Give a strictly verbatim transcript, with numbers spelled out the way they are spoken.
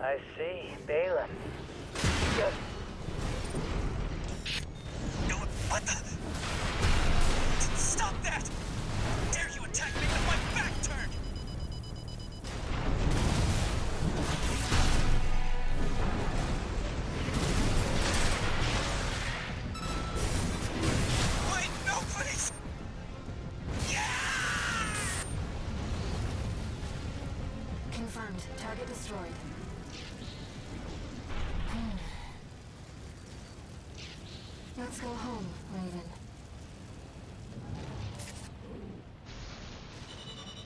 I see. Balin. No, what the? Stop that! Dare you attack me with my back turned? Wait, no, please! Yeah! Confirmed. Target destroyed. Let's go home, Raven.